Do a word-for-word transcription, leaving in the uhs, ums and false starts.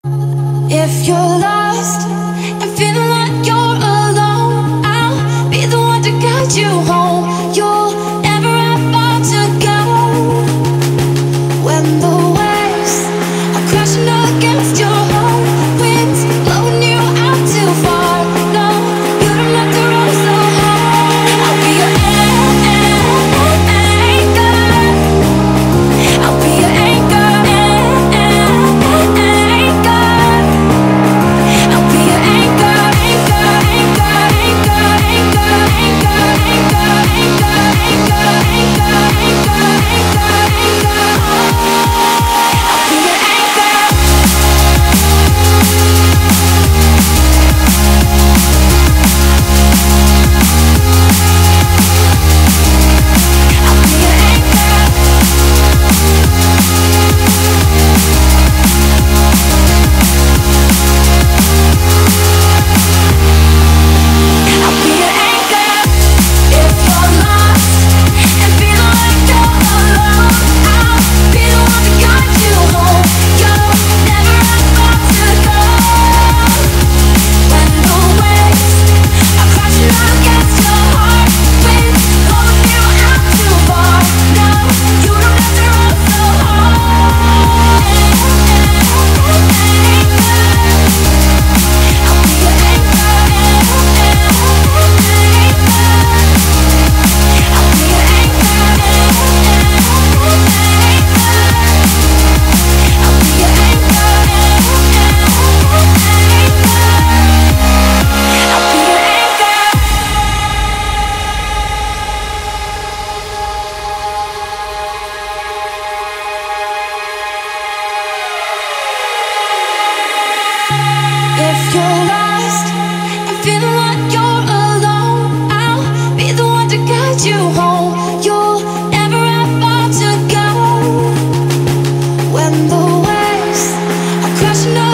If you're lost and feeling like you're alone, I'll be the one to guide you home. You'll never have far to go. When the waves are crashing against your home, winds blowing you out too far. No, you don't have to roll so hard. I'll be your anchor. I'll be your anchor. If you're lost and feeling like you're alone, I'll be the one to guide you home. You'll never have far to go. When the waves are crashing over